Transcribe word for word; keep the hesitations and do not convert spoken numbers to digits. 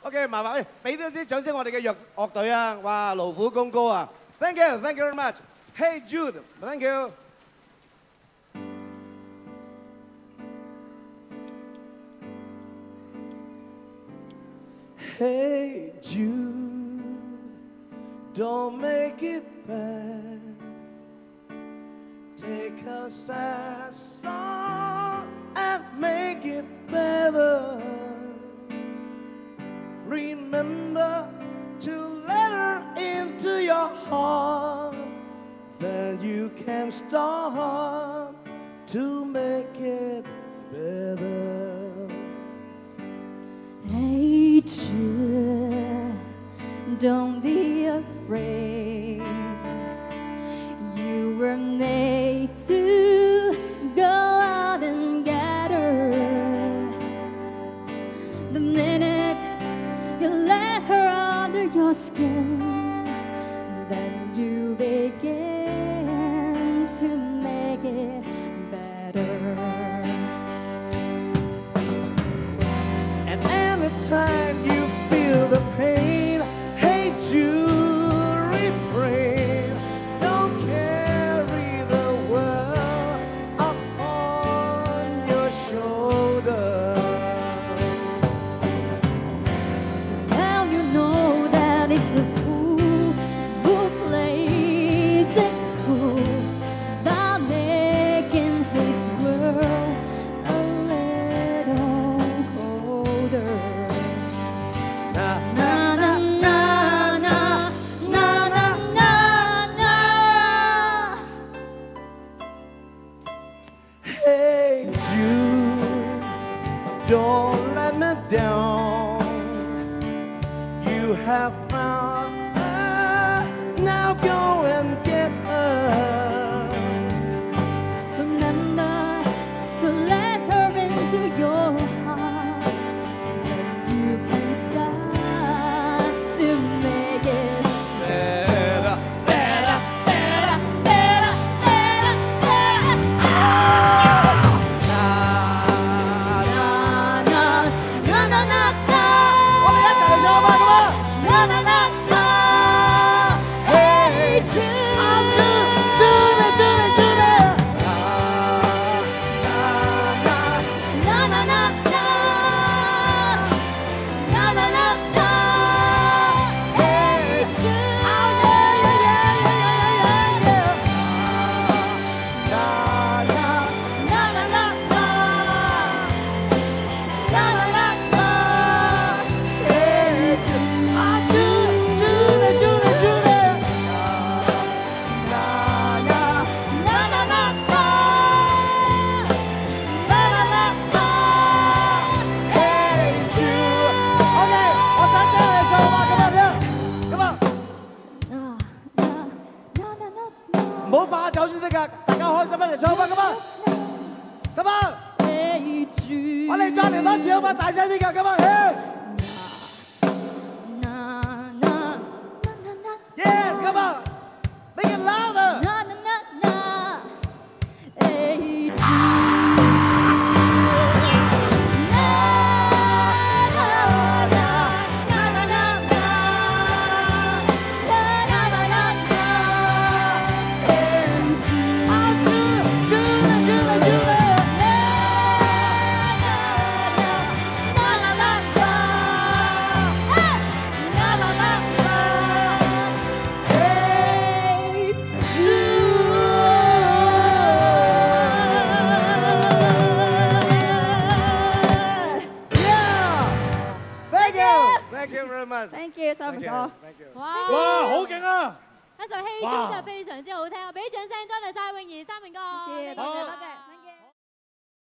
OK， 麻煩，俾多啲掌聲我哋嘅樂樂隊啊！哇，勞苦功高啊 ！Thank you, thank you very much. Hey Jude, thank you. Hey Jude, don't make it bad. Take a sad song and make it better. Remember to let her into your heart. Then you can start to make it better. Hey Jude, don't be afraid. You were made to go out and get her. The minute you let her under your skin, then you begin to make it better. And anytime you feel the pain, hey Jude, refrain. Don't carry the world up on your shoulder. Now you know that it's a fool who plays it cool by making his world a little colder. Na Na na na na na na na na. Hey Jude, don't let me down. You have found her, now go and get her. Remember to let her into your heart. Then you can start to make it Better, better, better, better, better, better. na, Na na na na na na. 我哋一齊嚟唱吧，咁啊！ Na na na na. Hey Jude. I'm Jude, Jude, Jude, Jude. Na, na, na. Na na na na. Na na na na. Hey Jude. Oh yeah, yeah, yeah, yeah, yeah, yeah, yeah. Na, na. Na na na na. Na na na na. Hey Jude, I'm Jude, Jude, Jude, Jude. Na, na, na. Na na na na. Na na na na. Hey Jude. OK，我想聽你唱吧，咁啊，咁啊， Na na na na na na. 唔好把酒先得㗎，大家開心一齊唱吧，咁啊，咁啊， Hey Jude. 我哋再嚟多次好嘛，大聲啲㗎，咁啊，嘿 Na na na na na. ，yes，咁啊，make it louder。 Na na na na. Hey Jude. Na na na na na na na. Na na na na na. Hey Jude. I'm Jude, Jude, Jude, Jude. Na na na na. Hey. Na na na na. Hey Jude. Yeah. Thank you, thank you very much. Thank you，收唔 Thank you, 到。 thank you. 哇！ 哇，好勁啊！ 一首《希中》就非常之好聽，俾掌聲多謝晒泳兒三明哥。 多謝多謝。